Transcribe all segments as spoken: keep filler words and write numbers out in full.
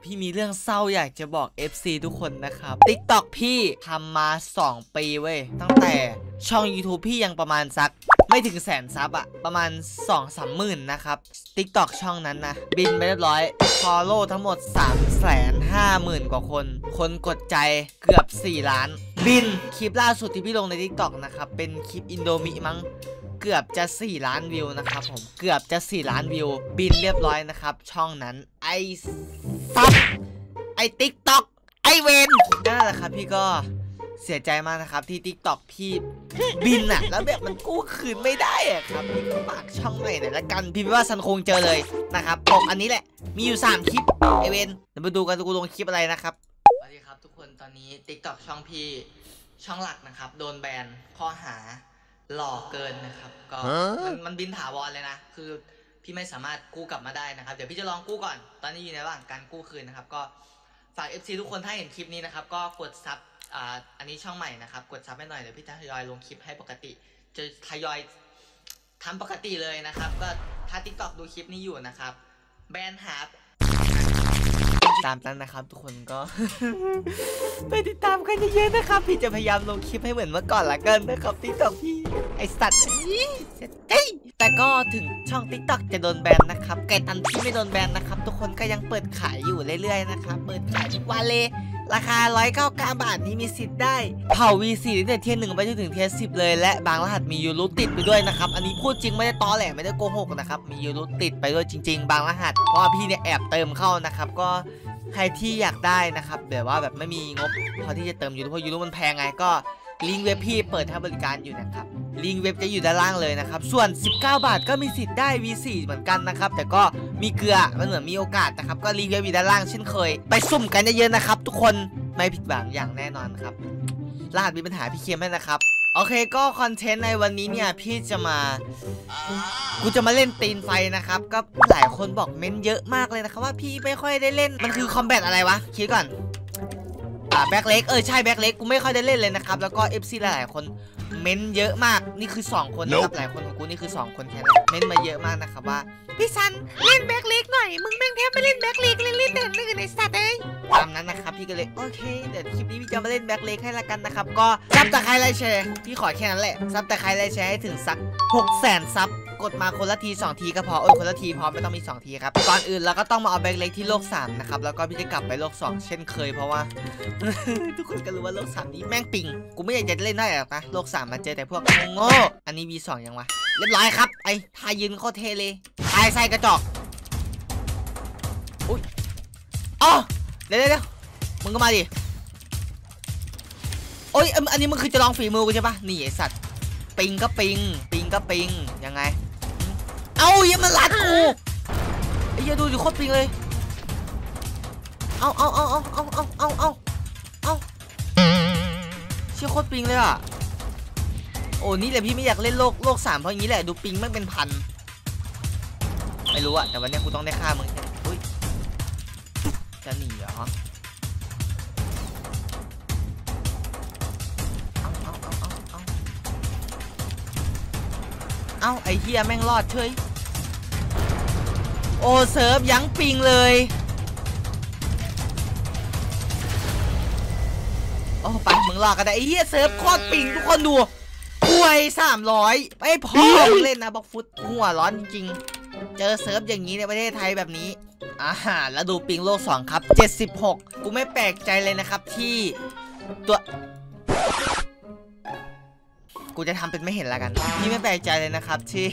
พี่มีเรื่องเศร้าอยากจะบอก เอฟ ซี ทุกคนนะครับ TikTok พี่ทำมาสองปีเว้ยตั้งแต่ช่อง YouTube พี่ยังประมาณสักไม่ถึงแสนซับอะประมาณ สองสาม หมื่นนะครับ TikTok ช่องนั้นนะบินไปเรียบร้อย Follow ทั้งหมด สามแสนห้าหมื่น กว่าคนคนกดใจเกือบสี่ล้านบินคลิปล่าสุดที่พี่ลงใน TikTok นะครับเป็นคลิปอินโดมิมั้งเกือบจะสี่ล้านวิวนะครับผมเกือบจะสี่ล้านวิวบินเรียบร้อยนะครับช่องนั้นไอซับไอ TikTok ไอเวนนั่นแหละครับพี่ก็เสียใจมากนะครับที่ TikTok พี่บินอะแล้วแบบมันกู้คืนไม่ได้อะครับพี่ก็ฝากช่องใหม่หน่อยละกันพี่ว่าซันคงเจอเลยนะครับปกอันนี้แหละมีอยู่สามคลิปไอเวนเดี๋ยวมาดูกันกูลงคลิปอะไรนะครับสวัสดีครับทุกคนตอนนี้ TikTok ช่องพี่ช่องหลักนะครับโดนแบนข้อหาหล่อเกินนะครับก็มันมันบินถาวรเลยนะคือพี่ไม่สามารถกู้กลับมาได้นะครับเดี๋ยวพี่จะลองกู้ก่อนตอนนี้อยู่ในระหว่างการกู้คืนนะครับก็ฝาก เอฟ ซี ทุกคนถ้าเห็นคลิปนี้นะครับก็กดซับอ่าอันนี้ช่องใหม่นะครับกดซับให้หน่อยเดี๋ยวพี่จะทยอยลงคลิปให้ปกติจะทยอยทำปกติเลยนะครับก็ถ้า TikTok ดูคลิปนี้อยู่นะครับแบนหาตามนั้นนะครับทุกคนก็ ไปติดตามกันเยอะๆนะครับพี่จะพยายามลงคลิปให้เหมือนเมื่อก่อนละกันนะครับ TikTok พี่ไอสัตว์เฮ้ยแต่ก็ถึงช่อง TikTok จะโดนแบนนะครับไก่ตันที่ไม่โดนแบนนะครับทุกคนก็ยังเปิดขายอยู่เรื่อยๆนะครับเปิดขายทุกวันเลยราคาหนึ่งร้อยเก้าสิบเก้าบาทนี้มีสิทธิ์ได้เผา วี สี่ ตั้งแต่เทียร์หนึ่งไปจนถึงเทียร์สิบเลยและบางรหัสมียูรูติดไปด้วยนะครับอันนี้พูดจริงไม่ได้ตอแหลไม่ได้โกหกนะครับมียูรูติดไปด้วยจริงๆบางรหัสเพราะว่าพี่เนี่ยแอบเติมเข้านะครับก็ใครที่อยากได้นะครับแบบว่าแบบไม่มีงบพอที่จะเติมยูรูเพราะยูรูมันแพงไงก็ลิงก์เว็บพี่เปิดให้บริการอยู่นะครับลิงก์เว็บจะอยู่ด้านล่างเลยนะครับส่วนสิบเก้าบาทก็มีสิทธิ์ได้ วี สี่ เหมือนกันนะครับแต่ก็มีเกลือมันเหมือนมีโอกาสนะครับก็ลิงก์เว็บอยู่ด้านล่างเช่นเคยไปสุ่มกันเยอะๆนะครับทุกคนไม่ผิดหวังอย่างแน่นอนครับรหัสมีปัญหาพี่เคมให้นะครับโอเคก็คอนเทนต์ในวันนี้เนี่ยพี่จะมากูจะมาเล่นตีนไฟนะครับก็หลายคนบอกเม้นเยอะมากเลยนะครับว่าพี่ไม่ค่อยได้เล่นมันคือคอมแบทอะไรวะคิดก่อนอ่าแบ็คเล็กเออใช่แบ็คเล็กกูไม่ค่อยได้เล่นเลยนะครับแล้วก็ เอฟ ซี หลายๆคนเม้นเยอะมากนี่คือสองคนนะครับหลายคนของกูนี่คือสองคนแค่นั้นเม้นมาเยอะมากนะครับว่าพี่ซันเล่นแบ็คเล็กหน่อยมึงแม่งแทบไม่เล่นแบ็คเล็กเล่นเล่นแต่เล่นในสัตว์เอ้ยตามนั้นนะครับพี่ก็เลยโอเคเดี๋ยวคลิปนี้พี่จะมาเล่นแบ็คเล็กให้ละกันนะครับก็ซับตะไคร้ไลค์แชร์พี่ขอแค่นั้นแหละซับตะไคร้ไลค์แชร์ให้ถึงสักหกแสนซับกดมาคนละทีสองทีก็พอเออคนละทีพอไม่ต้องมีสองทีครับก่อนอื่นเราก็ต้องมาเอาแบ็คเล็กที่โลกสามนะครับแล้วก็พี่จะกลับไปโลกสองเช่นเคยเพราะว่า ทุกคนก็รู้ว่าโลกสามนี้แม่งปิงกูไม่อยากจะเล่นได้หรอกนะโลกสามมาเจอแต่พวกโง่อันนี้ วี สอง ยังวะเรียบร้อยครับไอ้ทายืนโคตรเทเลยทายใส่กระจกอุ้ยอ๋อเดี๋ยวเดี๋ยวมึงก็มาดิโอ้ยอันนี้มึงคือจะลองฝีมือกูใช่ปะนี่ไอสัตว์ปิงก็ปิงปิงก็ปิงยังไงเอ้ายังมันลัดกูไอ้เหี้ยดูดิโคตรปิงเลยเอาเอาเอาเอาเอาเอาเอาเอาเอาเชี่ยโคตรปิงเลยอ่ะโอ้นี่แหละพี่ไม่อยากเล่นโลกโลกสามเพราะอย่างนี้แหละดูปิงมันเป็นพันไม่รู้อะแต่วันนี้กูต้องได้ฆ่ามึงอุ้ยจะหนีเหรอเอาเอาเอาเอาเอาเอาไอ้เหี้ยแม่งรอดเฉยโอ้เซิร์ฟยังปิงเลยโอ้ไปมึงรอกันได้ไอ้เหี้ยเซิร์ฟโคตรปิงทุกคนดูป่วยสามร้อยไม่พอเล่นนะบล็อกฟุตหัวร้อนจริงเจอเซิร์ฟอย่างนี้ในประเทศไทยแบบนี้อ่าแล้วดูปิงโลกสองครับเจ็ดสิบหกกูไม่แปลกใจเลยนะครับที่ตัวกูจะทำเป็นไม่เห็นแล้วกันพี่ไม่แปลกใจเลยนะครับที่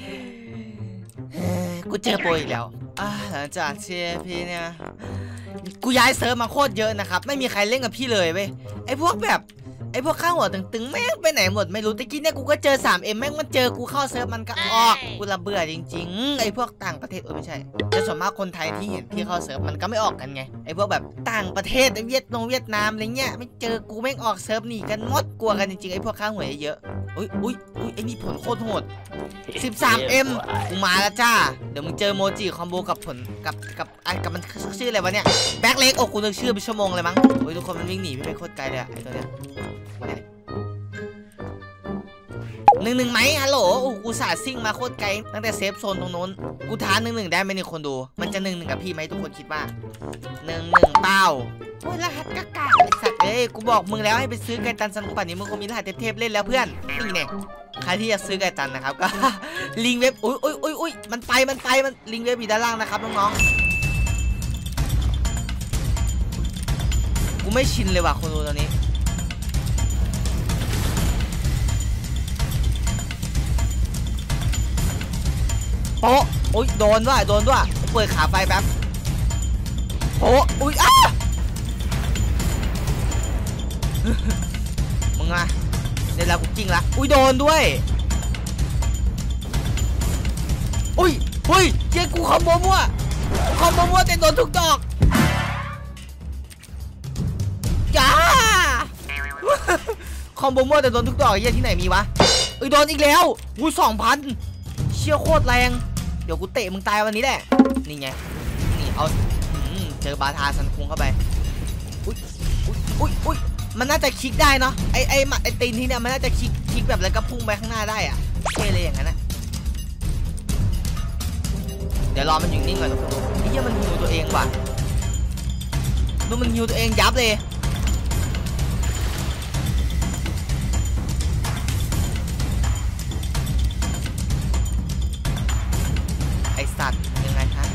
กูเจอโปรอีกแล้วอ่าหลังจากที่พี่เนี่ยกูย้ายเซิร์ฟมาโคตรเยอะนะครับไม่มีใครเล่นกับพี่เลยเว้ยไอ้พวกแบบไอ้พวกข้างหัวตึงๆแม่งไปไหนหมดไม่รู้ตะกี้เนี่ยกูก็เจอ สามเอ็ม แม่งมันเจอกูเข้าเซิร์ฟมันก็ออกกูระเบื่อจริงๆไอ้พวกต่างประเทศเออไม่ใช่แต่ส่วนมากคนไทยที่เห็นพี่เข้าเซิร์ฟมันก็ไม่ออกกันไงไอ้พวกแบบต่างประเทศไอ้เวียดนามเวียดนามอะไรเงี้ยไม่เจอกูแม่งออกเซิร์ฟหนีกันหมดกลัวกันจริงๆไอ้พวกข้างหัวเยอะอุ้ยอุ้ยอุ้ยไอ้นี่ผลโคตรโหด สิบสามเอ็ม กูมาแล้วจ้าเดี๋ยวมึงเจอโมจิคอมโบกับผลกับกับไอ้กับมันชื่ออะไรวะเนี่ยแบ็คเล็กโอ้กูนึกชื่อเป็นชั่วโมงเลยมั้งโอ้ยทุกคนมันวิ่งหนีพี่ไปโคตรไกลเลยไอ้ตัวเนี้ยหนึ่งหนึ่งไหมฮัลโหลกูสาดซิ่งมาโคตรไกลตั้งแต่เซฟโซนตรงนู้นกูท้าหนึ่งหนึ่งได้ไหมเนี่ยคนดูมันจะหนึ่งหนึ่งกับพี่ไหมทุกคนคิดว่าหนึ่งหนึ่งเป้าโอ้ยรหัสกากาไอ้สัตว์เอ้ยกูบอกมึงแล้วให้ไปซื้อไก่ตันซันคุป่านนี้มึงคงมีรหัสเทพๆเล่นแล้วเพื่อนนี่เนี่ยใครที่จะซื้อไก่ตันนะครับก็ลิงเว็บอุ้ยอุ้ยอุ้ยอุ้ยมันไปมันไปมันลิงเว็บอยู่ด้านล่างนะครับน้องๆกูไม่ชินเลยว่ะคนดูตอนนี้โป๊ะโอ้ยโดนด้วยโดนด้วยเปิดขาไฟแป๊บโป๊ะอุ้ยอ้ามึงอะเดี๋ยวเรากูจริงละอุ้ยโดนด้วยอุ้ยอุ้ยเจ๊กูคอมโบมั่วคอมโบมั่วแต่โดนทุกดอกจ้าคอมโบมั่วแต่โดนทุกดอกเยี่ยที่ไหนมีวะเอ้ยโดนอีกแล้วอุ้ยสองพันเชี่ยโคตรแรงเดี๋ยวกูเตะมึงตายวันนี้แหละนี่ไงนี่เอาเจอบาทาซันคุงเข้าไปอุ้ยอุ้ยอุ้ยอุ้ยมันน่าจะคลิกได้เนาะไอไอไอตีนที่เนี่ยมันน่าจะคลิกคลิกแบบแล้วก็พุ่งไปข้างหน้าได้อะเท่เลยอย่างนั้นนะเดี๋ยวรอมันอยู่นิ่งก่อนทุกคนไอ้เหี้ยมันฮิวตัวเองว่ะดูมันฮิวตัวเองยับเลยไอสัตว์ยังไงฮะ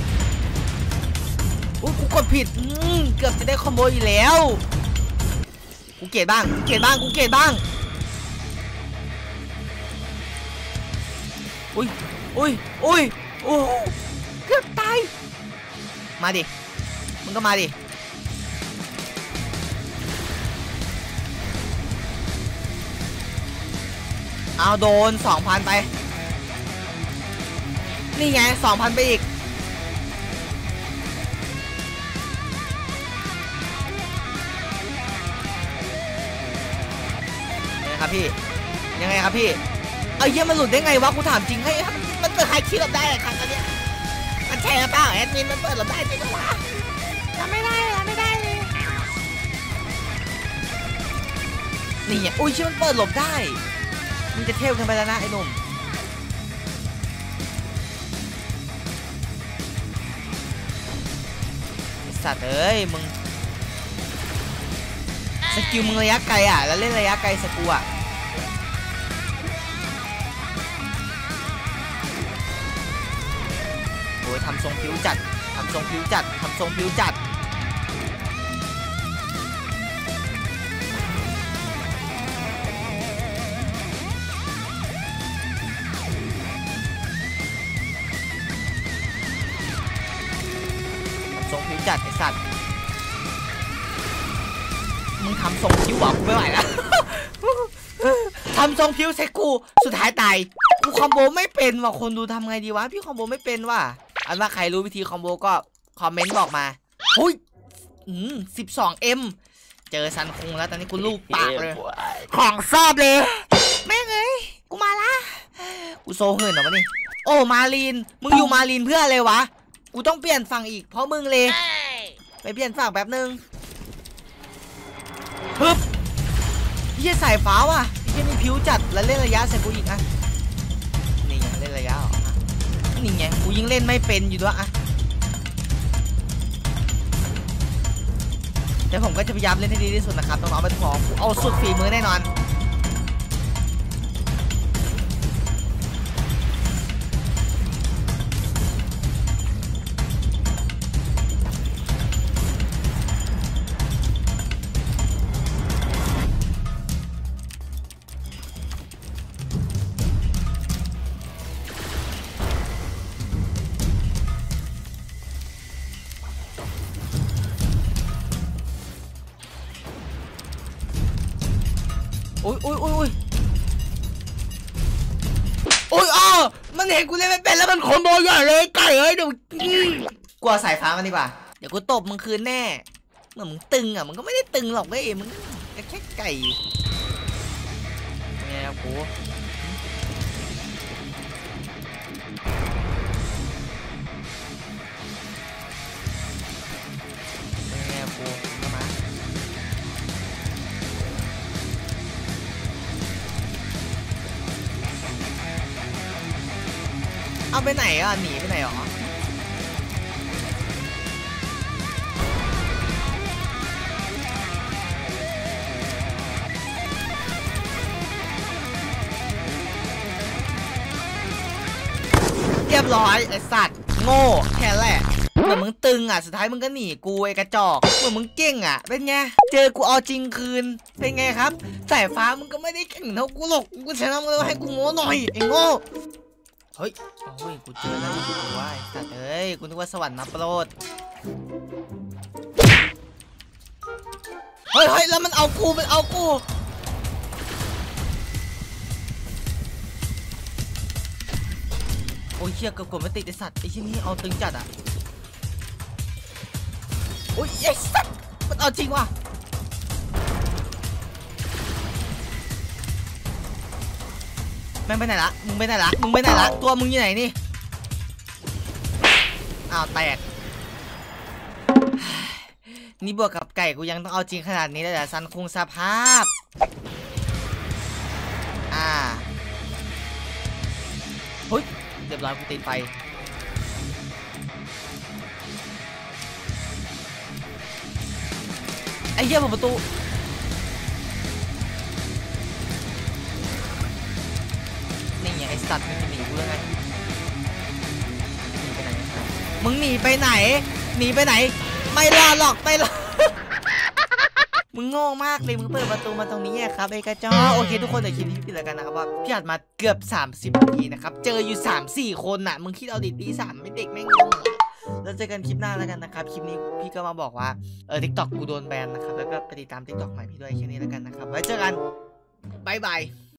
อุ้ยกูกดผิดเกือบจะได้คอมโบอีกแล้วกูเกลียดบ้างกูเกลียดบ้างกูเกลียดบ้างอุ้ยอุ้ยอุ้ยโอ้เกือบตายมาดิมึงก็มาดิเอาโดน สองพัน ไปนี่ไง สองพัน ไปอีกครับพี่ยังไงครับพี่ไอ้เหี้ยมันหลุดได้ไงวะกูถามจริงให้มันเปิดใครคิดหลบได้ครั้งนี้มันแชร์เปล่าแอดมินมันเปิดหลบได้จริงวะทำไม่ได้ทำไม่ได้เลยนี่ไงอุ้ยชื่อมันเปิดหลบได้มึงจะเทพกันไปแล้วนะไอ้หนุ่มสัตว์เอ้ยมึงสกิลมึงระยะไกลอ่ะแล้วเล่นระยะไกลสกูอ่ะโอ้ยทำทรงผิวจัดทำทรงผิวจัดทำทรงผิวจัดทำทรงผิวจัดไอสัตว์มึงทำทรงผิวหวังกูไม่ไหวแล้ว ทำทรงผิวใส่กูสุดท้ายตายกูคอมโบไม่เป็นว่ะคนดูทำไงดีวะพี่คอมโบไม่เป็นว่ะอันว่าใครรู้วิธีคอมโบก็คอมเมนต์บอกมาหุ้ยอืมสิบสองเอ็มเจอซันคุงแล้วตอนนี้กูลูกปากเลยของชอบเลยแม่งเอ้ยกูมาละกูโซเหินเหรอวะนี่โอ้มาลีนมึงอยู่มาลีนเพื่ออะไรวะกูต้องเปลี่ยนฝั่งอีกเพราะมึงเลยไปเปลี่ยนฝั่งแป๊บนึงปึ๊บยี่สายฟ้าว่ะยี่มีผิวจัดแล้วเล่นระยะใส่กูอีกอ่ะนี่ไงเล่นระยะอ่ะนี่ไงกูยิงเล่นไม่เป็นอยู่ด้วยอ่ะแต่ผมก็จะพยายามเล่นให้ดีที่สุดนะครับน้องๆไปทุกคนกูเอาสุดฝีมือแน่นอนอุ้ยอุ้ยอุ้ยอุ้ยอุ้ยอ้อมันเห็นกูเล่นไม่เป็นแล้วมันคอมโบใหญ่เลยไก่เอ้ยเดี๋ยวกลัวสายฟ้ามันดีกว่าเดี๋ยวกูตบมึงคืนแน่เหมือนมึงตึงอ่ะมึงก็ไม่ได้ตึงหรอกเว้ยมึงแค่ไก่ไงครับกูไงครับกูเข้ามาเอาไปไหนอ่ะหนีไปไหนหรอเรียบร้อยไอ้สัตว์โง่แค่แหละเหมือนมึงตึงอ่ะสุดท้ายมึงก็หนีกูไอ้กระจอกเหมือนมึงเก่งอ่ะเป็นไงเจอกูเอาจริงคืนเป็นไงครับสายฟ้ามึงก็ไม่ได้เก่งเท่ากูหรอกกูชนะมึงแล้วให้กูโง่หน่อยไอ้โง่เฮ้ยโอ้ยกูเจอแล้วกูว่าไอ้สัตว์เอ้ยกูนึกว่าสวรรค์มาโปรดเฮ้ยเฮ้ยแล้วมันเอากูมันเอากูโอ้ยเชี่ยเกือบกดไม่ติดไอสัตว์ไอชิ้นนี้เอาตึงจัดอ่ะโอ้ยไอสัตว์มันเอาจริงว่ะแม่งไปไหนละมึงไปไหนละมึงไปไหนละตัวมึงอยู่ไหนนี่อ้าวแตกนี่บวกกับไก่กูยังต้องเอาจริงขนาดนี้เลยเหรอซันคงสภาพอ่าเฮ้ยเรียบร้อยกูติดไฟไอ้เหี้ยเปิดประตูนี่ไงไอ้สัตว์มันจะหนีกูยังไงหนีไปไหนมึงหนีไปไหนหนีไปไหนไม่รอดหรอกไม่รอด มึงโง่มากเลยมึงเปิดประตูมาตรงนี้ครับไอ้กระจอกโอเคทุกคนเดี๋ยวคลิปนี้พี่แล้วกันนะครับว่าพี่อัดมาเกือบสามสิบนาทีนะครับเจออยู่ สามสี่ คนน่ะมึงคิดเอาดิตีสามไม่เด็กแม่งงงแล้วเจอกันคลิปหน้าแล้วกันนะครับคลิปนี้พี่ก็มาบอกว่าเออ TikTok กูโดนแบนนะครับแล้วก็ไปติดตาม TikTok ใหม่พี่ด้วยแค่นี้แล้วกันนะครับไว้เจอกันบ๊ายบาย